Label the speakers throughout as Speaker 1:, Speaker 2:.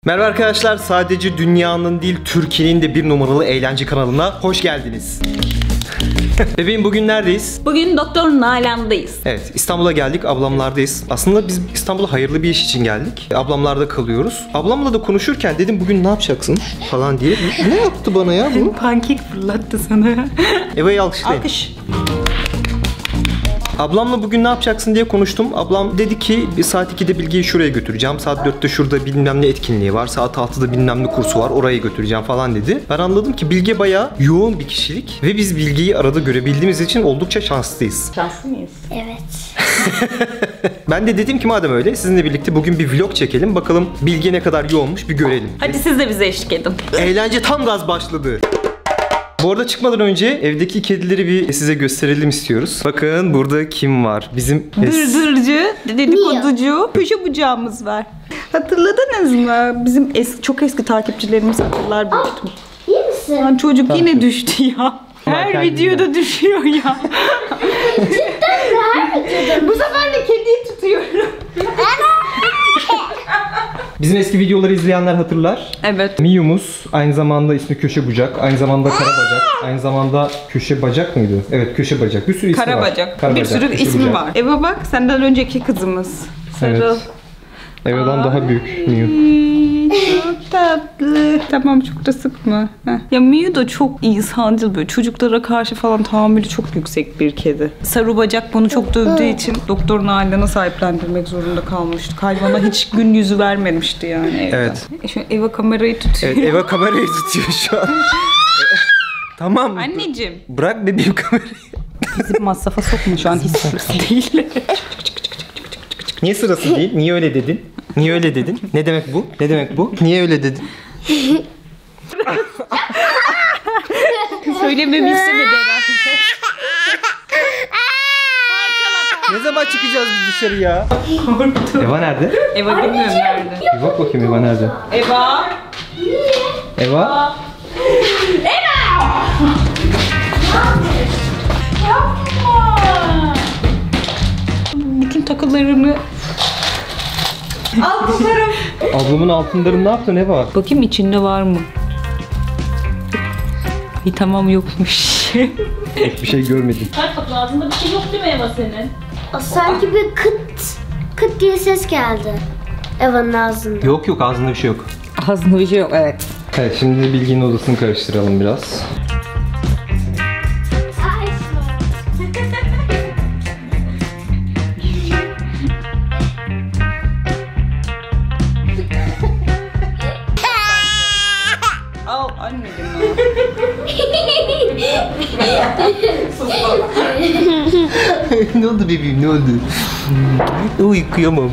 Speaker 1: Merhaba arkadaşlar, sadece dünyanın değil Türkiye'nin de bir numaralı eğlence kanalına hoş geldiniz. Bebeğim bugün neredeyiz?
Speaker 2: Bugün Doktor Nalan'dayız.
Speaker 1: Evet, İstanbul'a geldik, ablamlardayız. Aslında biz İstanbul'a hayırlı bir iş için geldik. Ablamlarda kalıyoruz. Ablamla da konuşurken dedim bugün ne yapacaksın falan diye. Ne yaptı bana ya bu?
Speaker 2: Pankek fırlattı sana.
Speaker 1: Eva'yı alkışlayın.
Speaker 2: Alkış.
Speaker 1: Ablamla bugün ne yapacaksın diye konuştum. Ablam dedi ki saat 2'de Bilge'yi şuraya götüreceğim. Saat 4'te şurada bilmem ne etkinliği var. Saat 6'da bilmem ne kursu var. Oraya götüreceğim falan dedi. Ben anladım ki Bilge bayağı yoğun bir kişilik. Ve biz Bilge'yi arada görebildiğimiz için oldukça şanslıyız.
Speaker 2: Şanslı mıyız?
Speaker 3: Evet.
Speaker 1: Ben de dedim ki madem öyle sizinle birlikte bugün bir vlog çekelim. Bakalım Bilge ne kadar yoğunmuş bir görelim.
Speaker 2: Hadi siz de bize eşlik edin.
Speaker 1: Eğlence tam gaz başladı. Bu arada çıkmadan önce evdeki kedileri bir size gösterelim istiyoruz. Bakın burada kim var? Bizim
Speaker 2: Dırdırcı, dedikoducu, köşe bucağımız var. Hatırladınız mı? Bizim çok eski takipçilerimiz hatırlar büyük ihtimal.
Speaker 3: İyi misin?
Speaker 2: Lan çocuk yine düştü ya. Her
Speaker 1: kendine.
Speaker 2: videoda düşüyor ya. Bu sefer de kediyi tutuyorum.
Speaker 1: Bizim eski videoları izleyenler hatırlar.
Speaker 2: Evet.
Speaker 1: Miyu'muz aynı zamanda ismi Köşe Bucak, aynı zamanda Karabacak, aynı zamanda Köşe Bacak mıydı? Evet, Köşe Bacak. Bir sürü ismi
Speaker 2: Karabacak.
Speaker 1: var.
Speaker 2: Bir sürü
Speaker 1: Köşe
Speaker 2: ismi
Speaker 1: Bucak.
Speaker 2: var. Eva bak senden önceki kızımız. Sarıl.
Speaker 1: Evet. Eva'dan daha büyük Miyu.
Speaker 2: Çok tatlı. Tamam çok da sıkma. Heh. Ya Miu da çok insancıl böyle çocuklara karşı falan tahammülü çok yüksek bir kedi. Sarı bacak bunu çok dövdüğü için Doktor Nalan'ı sahiplendirmek zorunda kalmıştık. Hayvana hiç gün yüzü vermemişti yani evde.
Speaker 1: Evet.
Speaker 2: Şu Eva kamerayı tutuyor.
Speaker 1: Evet, Eva kamerayı tutuyor şu an. Tamam.
Speaker 2: Anneciğim.
Speaker 1: Bırak bebeğim kamerayı.
Speaker 2: Bizi masrafa sokma şu an hiç sırası değil.
Speaker 1: Niye sırası değil? Niye öyle dedin? Niye öyle dedin? Ne demek bu? Ne demek bu? Niye öyle dedin?
Speaker 2: Söylememi istemedi herhalde.
Speaker 1: Ne zaman çıkacağız biz dışarıya? Eva nerede?
Speaker 2: Eva bilmiyorum nerede.
Speaker 1: Bir bak bakayım Eva nerede?
Speaker 2: Eva.
Speaker 1: Eva?
Speaker 2: Bütün takılarını altınlarım.
Speaker 1: Ablamın altınlarını ne yaptın Eva?
Speaker 2: Bakayım içinde var mı? İyi tamam yokmuş.
Speaker 1: Pek bir şey görmedim.
Speaker 4: Bak bak ağzında bir şey yok değil mi Eva senin?
Speaker 3: Sanki bir kıt diye ses geldi. Eva'nın ağzında.
Speaker 1: Yok yok ağzında bir şey yok.
Speaker 2: Ağzında bir şey yok evet.
Speaker 1: Evet şimdi Bilge'nin odasını karıştıralım biraz.
Speaker 2: Al anneciğim
Speaker 1: Ne oldu bebeğim ne oldu? Uy kıyamam.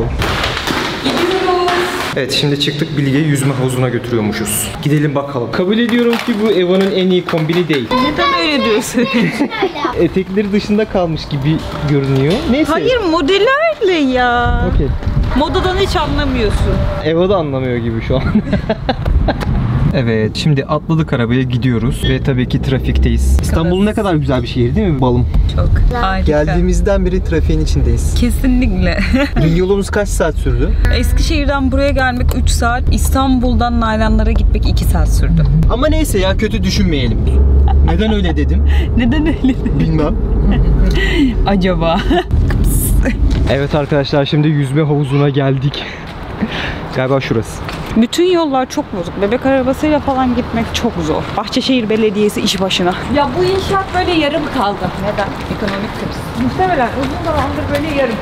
Speaker 1: Evet şimdi çıktık Bilge'yi yüzme havuzuna götürüyormuşuz. Gidelim bakalım. Kabul ediyorum ki bu Eva'nın en iyi kombini değil.
Speaker 2: Neden öyle diyorsun?
Speaker 1: Etekleri dışında kalmış gibi görünüyor. Neyse.
Speaker 2: Hayır modeli öyle ya.
Speaker 1: Okey.
Speaker 2: Modadan hiç anlamıyorsun.
Speaker 1: Eva da anlamıyor gibi şu an. Evet, şimdi atladık arabaya gidiyoruz ve tabii ki trafikteyiz. İstanbul ne kadar güzel bir şehir değil mi balım?
Speaker 2: Çok harika.
Speaker 1: Geldiğimizden beri trafiğin içindeyiz.
Speaker 2: Kesinlikle.
Speaker 1: Dün yolumuz kaç saat sürdü?
Speaker 2: Eskişehir'den buraya gelmek 3 saat, İstanbul'dan Nalanlara gitmek 2 saat sürdü.
Speaker 1: Ama neyse ya kötü düşünmeyelim. Neden öyle dedim?
Speaker 2: Neden öyle dedin?
Speaker 1: Bilmem.
Speaker 2: Acaba?
Speaker 1: Evet arkadaşlar şimdi yüzme havuzuna geldik. Galiba şurası.
Speaker 2: Bütün yollar çok bozuk. Bebek arabasıyla falan gitmek çok zor. Bahçeşehir Belediyesi iş başına. Ya bu inşaat böyle yarım kaldı. Neden? Ekonomik kriz. Muhtemelen uzun zamandır böyle yarım.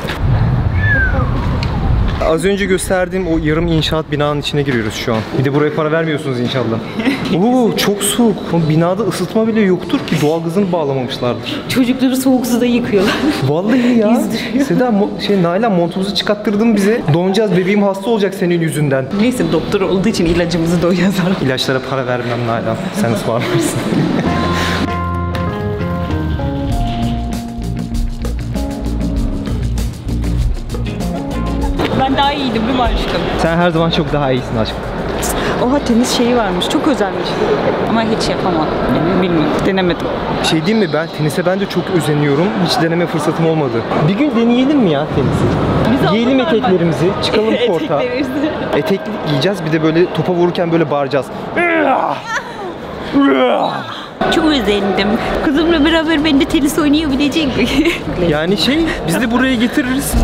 Speaker 1: Az önce gösterdiğim o yarım inşaat binanın içine giriyoruz şu an. Bir de buraya para vermiyorsunuz inşallah. Oo çok soğuk. O binada ısıtma bile yoktur ki doğalgazını bağlamamışlardır.
Speaker 2: Çocukları soğuk suda yıkıyorlar.
Speaker 1: Vallahi ya. Seda Nalan montumuzu çıkarttırdın bize. Donacağız bebeğim hasta olacak senin yüzünden.
Speaker 2: Neyse doktor olduğu için ilacımızı da o yazar.
Speaker 1: İlaçlara para vermem Nalan. Sen ısmarlarsın.
Speaker 2: Ben daha iyiydim değil mi aşkım?
Speaker 1: Sen her zaman çok daha iyisin aşkım.
Speaker 2: Oha tenis şeyi varmış. Çok özelmiş. Ama hiç yapamadım. Yani bilmiyorum. Denemedim.
Speaker 1: Şey diyeyim mi, ben tenise ben de çok özeniyorum. Hiç deneme fırsatım olmadı. Bir gün deneyelim mi ya tenisi? Giyelim eteklerimizi, çıkalım korta. Eteklik giyeceğiz, bir de böyle topa vururken böyle bağıracağız.
Speaker 2: Çok özendim. Kızımla beraber ben de tenis oynayabilecek mi?
Speaker 1: Yani biz de buraya getiririz.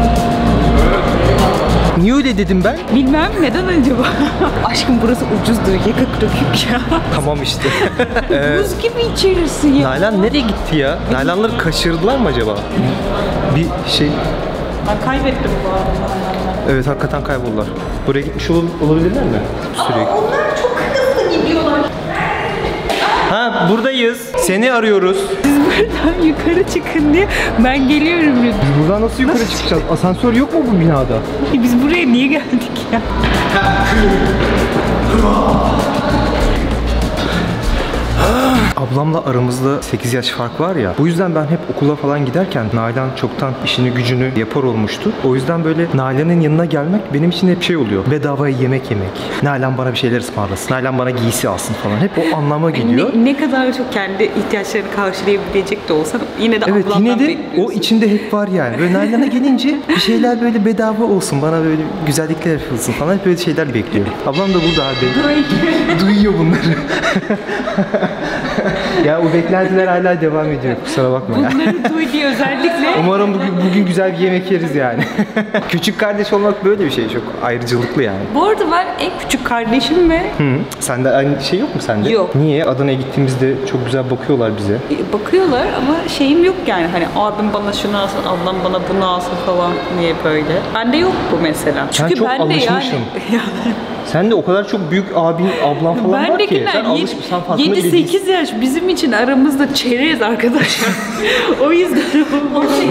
Speaker 1: Niye öyle dedim ben?
Speaker 2: Bilmem neden acaba? Aşkım burası ucuzdur. Yakık dökük ya.
Speaker 1: Tamam işte.
Speaker 2: Buz gibi içerisi ya.
Speaker 1: Nalan nereye gitti ya? Nalanları kaçırdılar mı acaba? Bir şey...
Speaker 2: Ben kaybettim bu arada.
Speaker 1: Evet, hakikaten kayboldular. Buraya gitmiş olabilirler mi? Sürekli.
Speaker 2: Onlar çok hızlı gidiyorlar.
Speaker 1: Ha, buradayız. Seni arıyoruz.
Speaker 2: Siz buradan yukarı çıkın diye ben geliyorum.
Speaker 1: Biz buradan nasıl yukarı çıkacağız? Asansör yok mu bu binada?
Speaker 2: Biz buraya niye geldik ya?
Speaker 1: Ablamla aramızda 8 yaş fark var ya. Bu yüzden ben hep okula falan giderken Nalan çoktan işini gücünü yapar olmuştu. O yüzden böyle Nalan'ın yanına gelmek benim için hep şey oluyor. Bedavaya yemek yemek. Nalan bana bir şeyler ısmarlasın. Nalan bana giysi alsın falan. Hep o anlama geliyor.
Speaker 2: Ne kadar çok kendi ihtiyaçlarını karşılayabilecek de olsa yine de
Speaker 1: Evet,
Speaker 2: ablamdan
Speaker 1: yine de
Speaker 2: bekliyorsun.
Speaker 1: o içinde hep var yani. Böyle Nalan'a gelince bir şeyler böyle bedava olsun. Bana böyle güzellikler yapılsın falan. Hep böyle şeyler bekliyorum. Ablam da burada abi. Duyuyor bunları. Ya o beklentiler hala devam ediyor. Kusura bakma ya.
Speaker 2: Bunları duyduğu özellikle.
Speaker 1: Umarım bugün güzel bir yemek yeriz yani. Küçük kardeş olmak böyle bir şey, çok ayrıcalıklı yani.
Speaker 2: Bu arada ben en küçük kardeşim ve
Speaker 1: Sende aynı şey yok mu sende?
Speaker 2: Yok.
Speaker 1: Niye? Adana'ya gittiğimizde çok güzel bakıyorlar bize.
Speaker 2: bakıyorlar ama şeyim yok yani hani abim bana şunu alsın, ablam bana bunu alsın falan diye böyle. Bende yok bu mesela. Çünkü
Speaker 1: çok
Speaker 2: ben de
Speaker 1: alışmışsın.
Speaker 2: yani
Speaker 1: Sen de o kadar çok büyük abin, ablan falan var ki.
Speaker 2: bendekiler
Speaker 1: Sen alışmışsan farkında bile değilsin.
Speaker 2: 7-8 yaş bizim için aramızda çerez arkadaşlar. O yüzden 18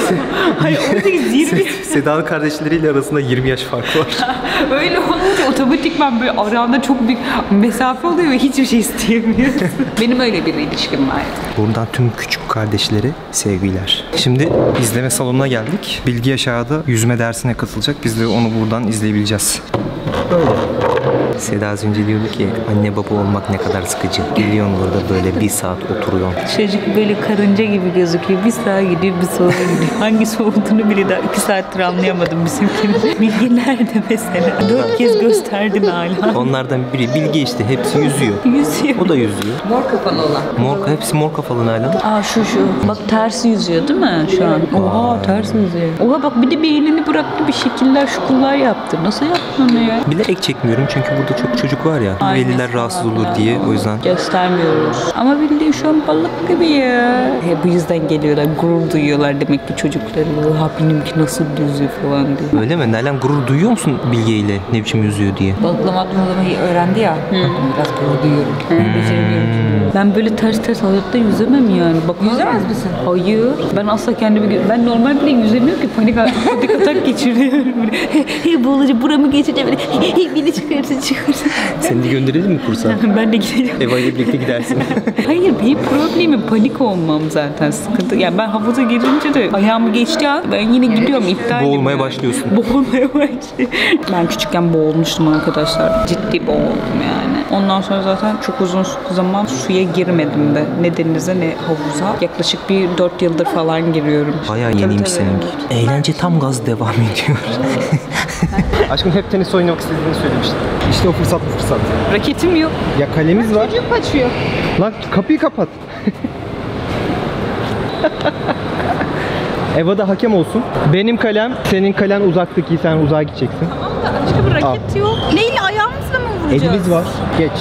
Speaker 2: hayır 18-20
Speaker 1: Seda'nın kardeşleriyle arasında 20 yaş fark var.
Speaker 2: öyle olunca otomatikman böyle aranda çok büyük mesafe oluyor ve hiçbir şey isteyemiyorsun. Benim öyle bir ilişkim var.
Speaker 1: Buradan tüm küçük kardeşleri sevgiler. Şimdi izleme salonuna geldik. Bilgi aşağıda yüzme dersine katılacak. Biz de onu buradan izleyebileceğiz. Böyle. Seda az önce diyordu ki anne baba olmak ne kadar sıkıcı. Geliyorsun burada böyle bir saat oturuyorsun.
Speaker 2: Çocuk böyle karınca gibi gözüküyor. Bir sağa gidiyor, bir sola gidiyor. Hangisi olduğunu bile daha 2 saattir anlayamadım bizimkini. Bilgi nerede mesela? 4 kez gösterdin hala.
Speaker 1: Onlardan biri Bilge işte, hepsi yüzüyor.
Speaker 2: Yüzüyor.
Speaker 1: O da yüzüyor.
Speaker 2: Mor kafalı olan.
Speaker 1: Hepsi mor kafalı Nalan.
Speaker 2: Aa şu. Bak ters yüzüyor değil mi şu an? Oha ters yüzüyor. Oha bak bir de bir elini bıraktı, bir şekiller şukullar yaptı. Nasıl yaptın onu ya?
Speaker 1: Bilerek çekmiyorum çünkü burada çok çocuk var ya.
Speaker 2: Aynen.
Speaker 1: Veliler rahatsız olur diye, o yüzden.
Speaker 2: Göstermiyoruz. Ama bildiğin şu an balık gibi ya. Bu yüzden geliyorlar, gurur duyuyorlar demek ki çocukları. Oha benimki nasıl yüzüyor falan diye.
Speaker 1: Öyle mi? Nalan gurur duyuyor musun Bilge ile ne biçim yüzüyor diye?
Speaker 2: Balıklama öğrendi ya. Biraz gurur duyuyorum. Beceremiyorum. Ben böyle ters hayatta yüzemem yani. Bak yüzemez misin? Hayır. Ben asla kendimi... Ben normal bile yüzemiyorum ki. Panik atak geçiriyorum. Boğulacak buramı geçireceğim. Beni çıkarsın.
Speaker 1: Seni de gönderelim mi kursa?
Speaker 2: Ben de gidelim.
Speaker 1: Eva ile birlikte gidersin.
Speaker 2: Hayır benim problemim panik olmam zaten sıkıntı. Yani ben havuza girince de ayağımı geçti an ben yine gidiyorum iptal
Speaker 1: Boğulmaya başlıyorsun.
Speaker 2: Boğulmaya başlıyorum. Ben küçükken boğulmuştum arkadaşlar. Ciddi boğuldum yani. Ondan sonra zaten çok uzun zaman suya girmedim de. Ne denize ne havuza. Yaklaşık bir 4 yıldır falan giriyorum.
Speaker 1: Bayağı
Speaker 2: Tabii,
Speaker 1: yeniymiş
Speaker 2: tabii.
Speaker 1: seninki. Eğlence tam gaz devam ediyor. Aşkım hep tenis oynamak istediğini söylemiştin. İşte o fırsat bu fırsat.
Speaker 2: Raketim yok.
Speaker 1: Ya kalemiz var.
Speaker 2: Çocuk kaçıyor.
Speaker 1: Lan kapıyı kapat. Eva da hakem olsun. Benim kalem, senin kalen uzaktaki, sen uzağa gideceksin.
Speaker 2: Tamam da aşkım raket yok. Neyle ayağımızla mı vuracağız?
Speaker 1: Elimiz var. Geç.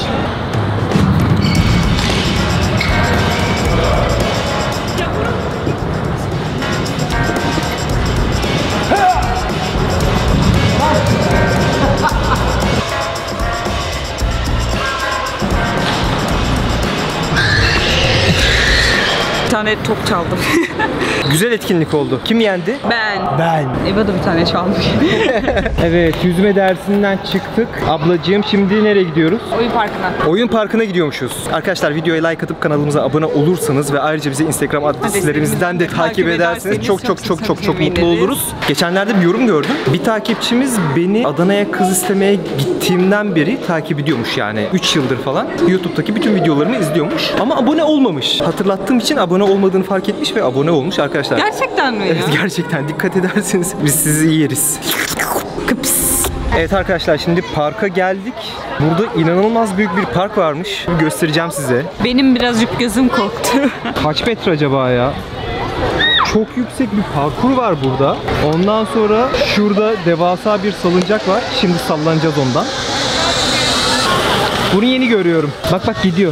Speaker 2: Bir tane top çaldım.
Speaker 1: Güzel etkinlik oldu. Kim yendi?
Speaker 2: Ben. Eva da bir tane çalmış.
Speaker 1: Evet, yüzme dersinden çıktık. Ablacığım şimdi nereye gidiyoruz?
Speaker 2: Oyun parkına.
Speaker 1: Oyun parkına gidiyormuşuz. Arkadaşlar videoya like atıp kanalımıza abone olursanız ve ayrıca bize Instagram adreslerimizden de takip ederseniz çok mutlu oluruz. Geçenlerde bir yorum gördüm. Bir takipçimiz beni Adana'ya kız istemeye gittiğimden beri takip ediyormuş yani. 3 yıldır falan. YouTube'daki bütün videolarımı izliyormuş. Ama abone olmamış. Hatırlattığım için abone olmadığını fark etmiş ve abone olmuş arkadaşlar.
Speaker 2: Gerçekten mi ya?
Speaker 1: Evet, gerçekten dikkat ederseniz biz sizi yeriz. Kıps. Evet arkadaşlar şimdi parka geldik. Burada inanılmaz büyük bir park varmış. Göstereceğim size.
Speaker 2: Benim birazcık gözüm korktu.
Speaker 1: Kaç metre acaba ya? Çok yüksek bir parkur var burada. Ondan sonra şurada devasa bir salıncak var. Şimdi sallanacağız ondan. Bunu yeni görüyorum. Bak bak gidiyor.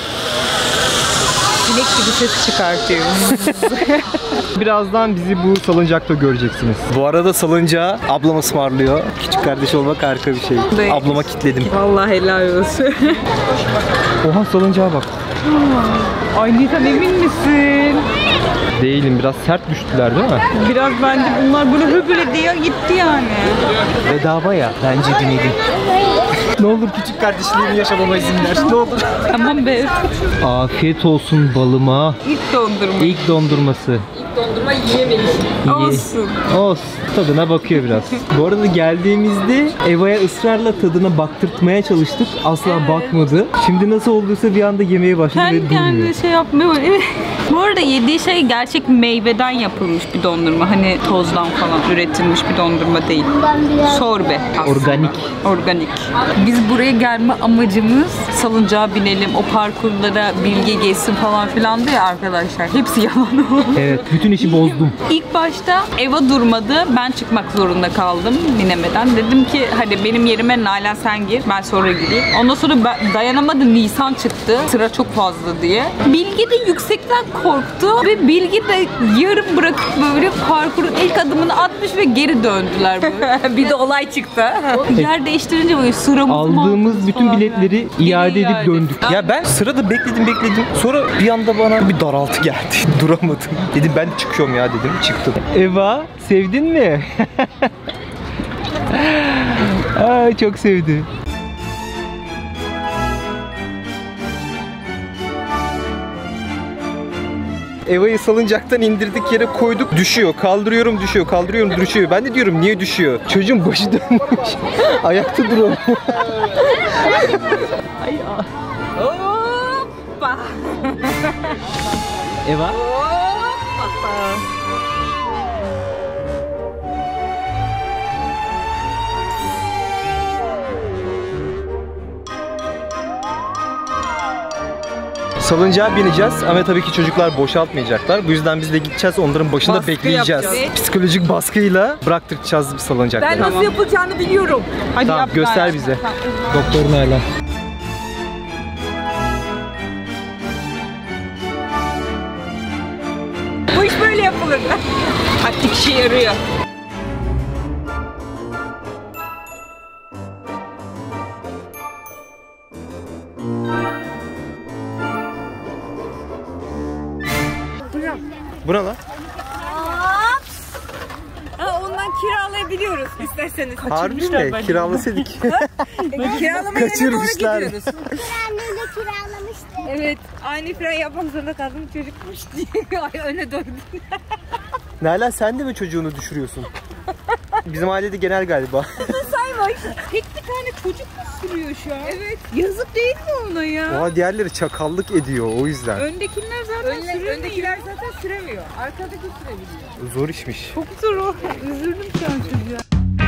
Speaker 2: Sinek gibi ses çıkartıyor.
Speaker 1: Birazdan bizi bu salıncakta göreceksiniz. Bu arada salıncağı ablam ısmarlıyor. Küçük kardeş olmak harika bir şey.
Speaker 2: Evet.
Speaker 1: Ablama kilitledim.
Speaker 2: Vallahi helal olsun.
Speaker 1: Oha salıncağa bak.
Speaker 2: Aynıdan emin misin?
Speaker 1: Değilim, biraz sert düştüler değil mi?
Speaker 2: Biraz bence bunlar böyle höbüle diye gitti yani.
Speaker 1: Bedava ya, bence binelim. Ne olur küçük kardeşliğimi yaşamama izin ver. Ne olur.
Speaker 2: Tamam be.
Speaker 1: Afiyet olsun balıma.
Speaker 2: İlk dondurma.
Speaker 1: İlk dondurması.
Speaker 2: Dondurma yiyemeyiz. Olsun.
Speaker 1: Olsun. Tadına bakıyor biraz. Bu arada geldiğimizde Eva'ya ısrarla tadına baktırtmaya çalıştık. Asla bakmadı. Şimdi nasıl olduysa bir anda yemeye başladı ve
Speaker 2: Kendi
Speaker 1: durmuyor.
Speaker 2: kendine şey yapmıyor. Evet. Bu arada yediği şey gerçek meyveden yapılmış bir dondurma. Hani tozdan falan üretilmiş bir dondurma değil. Sorbe aslında.
Speaker 1: Organik.
Speaker 2: Organik. Biz buraya gelme amacımız salıncağa binelim, o parkurlara Bilge geçsin falan filan diye arkadaşlar. Hepsi yalan oldu.
Speaker 1: Evet, bütün işi bozdum.
Speaker 2: İlk başta Eva durmadı. Ben çıkmak zorunda kaldım binemeden. Dedim ki hadi benim yerime Nalan sen gir. Ben sonra gireyim. Ondan sonra dayanamadı. Nisan çıktı. Sıra çok fazla diye. Bilge de yüksekten korktu ve Bilge de yarım bırakıp böyle parkurun ilk adımını atmış ve geri döndüler böyle. Bir de olay çıktı. Yer değiştirince böyle sıramız
Speaker 1: Aldığımız bütün
Speaker 2: falan.
Speaker 1: biletleri iade edip döndük. Ya ben sırada bekledim. Sonra bir anda bana bir daraltı geldi. Duramadım. Dedim ben çıkıyorum ya dedim. Çıktım. Eva sevdin mi? Ay çok sevdi. Eva'yı salıncaktan indirdik yere koyduk. Düşüyor. Kaldırıyorum düşüyor. Kaldırıyorum düşüyor. Ben de diyorum niye düşüyor? Çocuğun başı dönmüş. Ayakta duramıyor. Ay.
Speaker 2: Hoppa.
Speaker 1: Eva.
Speaker 2: Hoppa.
Speaker 1: Salıncağa bineceğiz ama tabii ki çocuklar boşaltmayacaklar. Bu yüzden biz de gideceğiz, onların başında
Speaker 2: Baskı
Speaker 1: bekleyeceğiz.
Speaker 2: yapacağız.
Speaker 1: Psikolojik baskıyla bıraktıracağız salıncakları.
Speaker 2: Ben nasıl yapılacağını biliyorum. Hadi
Speaker 1: Tamam,
Speaker 2: yap
Speaker 1: göster
Speaker 2: Nalan.
Speaker 1: bize. Doktor Nalan.
Speaker 2: Bu iş böyle yapılır. Taktik işe yarıyor.
Speaker 1: Bu ne lan?
Speaker 2: Ondan kiralayabiliyoruz isterseniz.
Speaker 1: Harbi mi? Kiralasaydık.
Speaker 2: Kiralamaya
Speaker 1: Kaçırmışlar.
Speaker 3: Anneyle kiralamıştı.
Speaker 2: Evet. Aynı fren yapmak zorunda kaldım çocukmuş diye. Ay öne döndüm.
Speaker 1: Nalan sen de mi çocuğunu düşürüyorsun? Bizim ailede genel galiba.
Speaker 2: Saymış. Tek bir tane çocuk mu sürüyor şu an? Evet. Yazık değil mi ona ya?
Speaker 1: Oha diğerleri çakallık ediyor o yüzden.
Speaker 2: Öndekiler zaten süremiyor. Öndekiler zaten süremiyor. Arkadaki sürebiliyor.
Speaker 1: Zor işmiş.
Speaker 2: Çok zor o. Üzüldüm şu an çocuğa.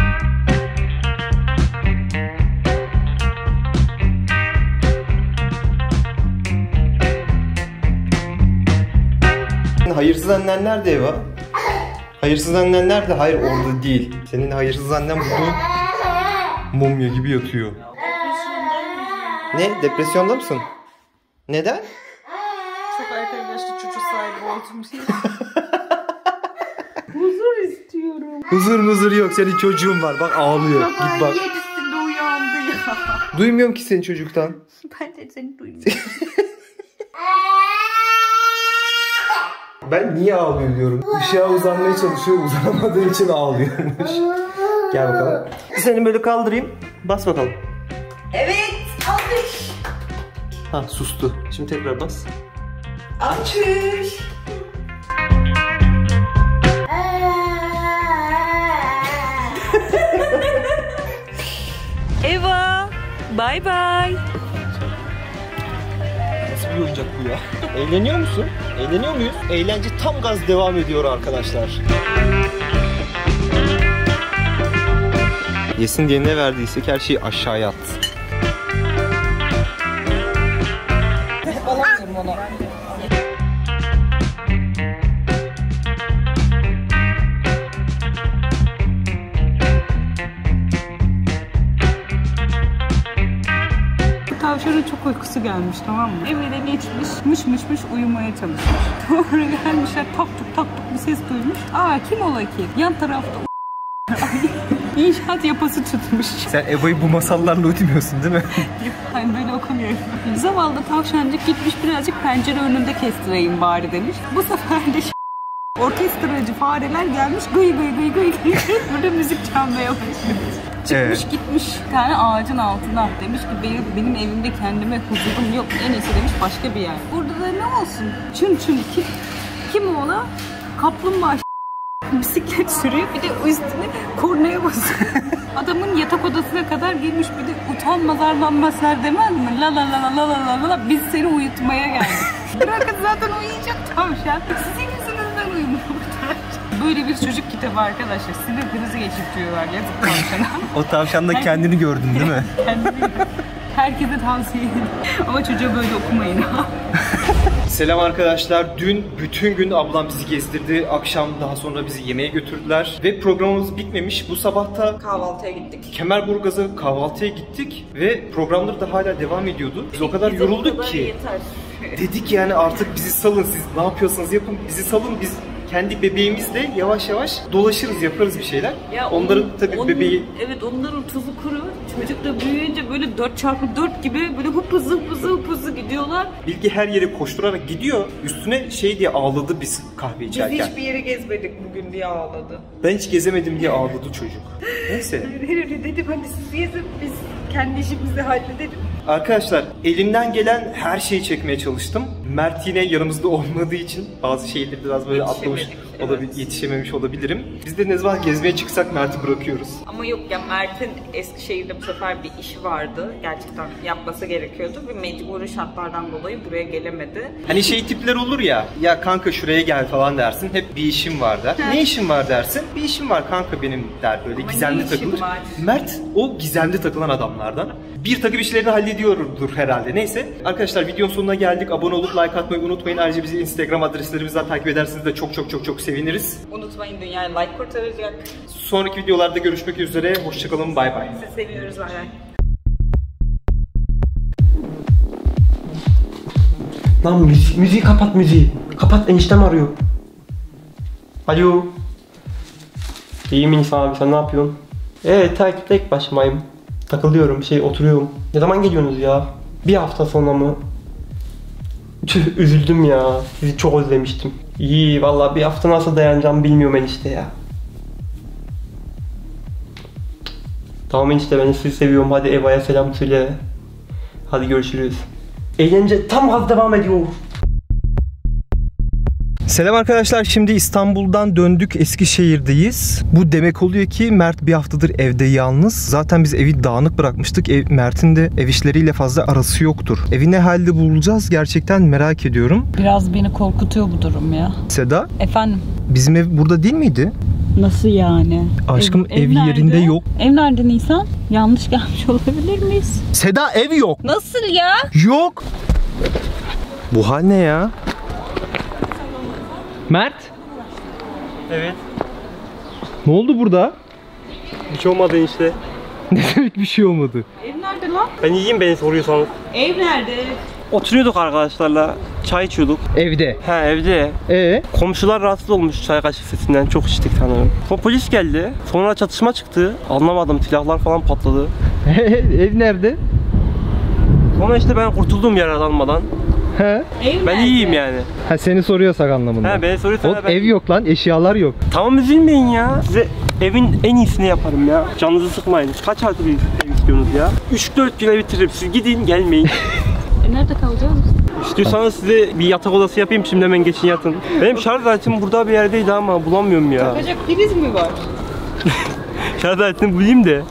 Speaker 1: Hayırsız annen nerede Eva? Hayırsız annen nerede? Hayır orada değil. Senin hayırsız annen burada mumya gibi yatıyor. Ne? Depresyonda mısın? Neden?
Speaker 2: Çok erken yaşta çocuk sahibi oldum. Huzur istiyorum.
Speaker 1: Huzur yok. Senin çocuğun var. Bak ağlıyor. Git bak.
Speaker 2: Yedisinde uyandı ya.
Speaker 1: Duymuyorum ki senin çocuktan.
Speaker 2: Ben de seni duymuyorum.
Speaker 1: Ben niye ağlıyor diyorum. Işığa uzanmaya çalışıyor, uzanamadığı için ağlıyormuş. Gel bakalım. Seni böyle kaldırayım. Bas bakalım.
Speaker 2: Evet, alkış.
Speaker 1: Ha, sustu. Şimdi tekrar bas.
Speaker 2: Alkış. Eva, bye bye.
Speaker 1: Nasıl bir oyuncak bu ya? Eğleniyor musun? Eğleniyor muyuz? Eğlence tam gaz devam ediyor arkadaşlar. Yesin diye ne verdiysek her şeyi aşağıya at.
Speaker 2: Alamıyorum onu. Tavşanın çok uykusu gelmiş, tamam mı? Evine geçmiş, mış uyumaya çalışmış. Sonra gelmişler, tak tuk bir ses duymuş. Aa, kim ola ki? Yan tarafta İnşaat yapası tutmuş.
Speaker 1: Sen Eva'yı bu masallarla uyutmuyorsun değil mi?
Speaker 2: Hani böyle okumuyorum. Zavallı tavşancık gitmiş, birazcık pencere önünde kestireyim bari demiş. Bu sefer de orkestracı fareler gelmiş, gıy burada müzik çalmaya başlamış. Çıkmış Gitmiş bir tane ağacın altına. Demiş ki benim evimde kendime huzurum yok. En iyisi demiş başka bir yer. Burada da ne olsun? Çün kim ola? Kaplumbağa bisiklet sürüyor, bir de üstüne kornaya basıyor. Adamın yatak odasına kadar girmiş, bir de utanmaz arlanmazlar demez mi? La biz seni uyutmaya geldik. Bırakın zaten uyuyacak tavşan. Sizin yüzünüzden uyumuş. Böyle bir çocuk kitabı arkadaşlar. Sinir krizi geçirtiyorlar yazık tavşana.
Speaker 1: O tavşan da kendini gördün değil mi?
Speaker 2: Herkese tavsiye ederim. Ama çocuğa böyle okumayın.
Speaker 1: Selam arkadaşlar. Dün bütün gün ablam bizi gezdirdi. Akşam daha sonra bizi yemeğe götürdüler. Ve programımız bitmemiş. Bu sabah da
Speaker 2: Kahvaltıya gittik.
Speaker 1: Kemerburgaz'a kahvaltıya gittik. Ve programları da hala devam ediyordu. Biz o kadar yorulduk ki.
Speaker 2: Yeter.
Speaker 1: Dedik yani artık bizi salın. Siz ne yapıyorsanız yapın. Bizi salın. Biz kendi bebeğimizle yavaş yavaş dolaşırız, yaparız bir şeyler.
Speaker 2: Ya
Speaker 1: onların tabii bebeği...
Speaker 2: Evet, onların tuzu kuru. Çocuk da büyüyünce böyle 4x4 gibi böyle hıp hızlı gidiyorlar.
Speaker 1: Bilgi her yere koşturarak gidiyor. Üstüne şey diye ağladı biz kahve içerken.
Speaker 2: Biz hiçbir yere gezmedik bugün diye ağladı.
Speaker 1: Ben hiç gezemedim diye ağladı çocuk. Neyse.
Speaker 2: Dedim hadi siz gezin, biz kendi işimizi halledelim.
Speaker 1: Arkadaşlar elimden gelen her şeyi çekmeye çalıştım. Mert yine yanımızda olmadığı için bazı şeyleri biraz böyle atlamış olabilir, yetişememiş olabilirim. Biz de ne zaman gezmeye çıksak Mert'i bırakıyoruz.
Speaker 2: Ama yok ya, Mert'in Eskişehir'de bu sefer bir işi vardı. Gerçekten yapması gerekiyordu ve mecburi şartlardan dolayı buraya gelemedi.
Speaker 1: Hani şey tipler olur ya, ya kanka şuraya gel falan dersin, hep bir işim var der. Ne işin var dersin, bir işim var kanka benim der, böyle ama gizemli takılır. Mert o gizemli takılan adamlardan. Bir takım işlerini hallediyordur herhalde. Neyse arkadaşlar, videonun sonuna geldik. Abone olup like atmayı unutmayın. Ayrıca bizi Instagram adreslerimizden takip ederseniz de çok seviniriz.
Speaker 2: Unutmayın, dünyayı like kurtaracak.
Speaker 1: Sonraki videolarda görüşmek üzere. Hoşçakalın. Bay bay.
Speaker 2: Sizi seviyoruz. Bay bay.
Speaker 5: Lan müziği kapat müziği. Kapat, eniştem arıyor. Alo. İyiyim İnsan abi, sen ne yapıyorsun? Tek başımayım. Takılıyorum, oturuyorum. Ne zaman geliyorsunuz ya? Bir hafta sonra mı? Tüh, üzüldüm ya. Sizi çok özlemiştim. İyi vallahi, bir hafta nasıl dayanacağım bilmiyorum enişte ya. Tamam enişte, ben sizi seviyorum. Hadi Eva'ya selam söyle. Hadi görüşürüz. Eğlence tam gaz devam ediyor.
Speaker 1: Selam arkadaşlar, şimdi İstanbul'dan döndük, Eskişehir'deyiz. Bu demek oluyor ki Mert bir haftadır evde yalnız. Zaten biz evi dağınık bırakmıştık. Mert'in de ev işleriyle fazla arası yoktur. Evi ne halde bulacağız gerçekten merak ediyorum.
Speaker 2: Biraz beni korkutuyor bu durum ya.
Speaker 1: Seda?
Speaker 2: Efendim?
Speaker 1: Bizim ev burada değil miydi?
Speaker 2: Nasıl yani?
Speaker 1: Aşkım ev yerinde yok.
Speaker 2: Ev nerede Nisan? Yanlış gelmiş olabilir miyiz?
Speaker 1: Seda, ev yok.
Speaker 2: Nasıl ya?
Speaker 1: Yok. Bu hal ne ya? Mert?
Speaker 5: Evet.
Speaker 1: Ne oldu burada?
Speaker 5: Bir şey olmadı enişte.
Speaker 1: Ne demek bir şey olmadı?
Speaker 2: Ev nerede lan?
Speaker 5: Ben iyiyim, beni soruyorsanız.
Speaker 2: Ev nerede?
Speaker 5: Oturuyorduk arkadaşlarla, çay içiyorduk.
Speaker 1: Evde.
Speaker 5: He, evde. Komşular rahatsız olmuş çay kaşık sesinden, çok içtik sanırım. Sonra polis geldi, sonra çatışma çıktı. Anlamadım, silahlar falan patladı.
Speaker 1: Ev nerede?
Speaker 5: Sonra işte ben kurtuldum yaralanmadan.
Speaker 1: He?
Speaker 2: Ev
Speaker 5: Ben
Speaker 2: nerede?
Speaker 5: iyiyim yani.
Speaker 1: Ha seni soruyorsak anlamında.
Speaker 5: He beni soruyorsan
Speaker 1: Oğlum,
Speaker 5: ben...
Speaker 1: ev yok lan, eşyalar yok.
Speaker 5: Tamam üzülmeyin ya. Size evin en iyisini yaparım ya. Canınızı sıkmayın. Kaç artı bir ev istiyorsunuz ya? 3-4 güne bitiririm. Siz gidin gelmeyin.
Speaker 2: Nerede kalacağız?
Speaker 5: İstiyorsanız size bir yatak odası yapayım. Şimdi hemen geçin yatın. Benim şarj aletim burada bir yerdeydi ama bulamıyorum ya.
Speaker 2: Takacak priz mi var?
Speaker 5: Şarj aletini bulayım da.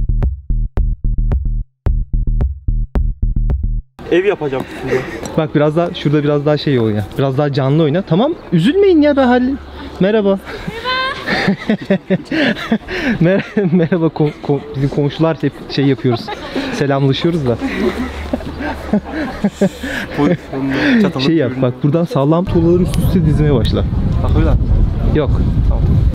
Speaker 5: Ev yapacağım size.
Speaker 1: Bak biraz daha şurada biraz daha şey oyna. Biraz daha canlı oyna. Tamam. Üzülmeyin ya, ben halledeyim. Merhaba. Merhaba. Bizim komşular hep şey yapıyoruz. Selamlaşıyoruz da. Şey yap bak, buradan sağlam tuğlaları üst üste dizmeye başla.
Speaker 5: Bakıyorlar.
Speaker 1: Yok.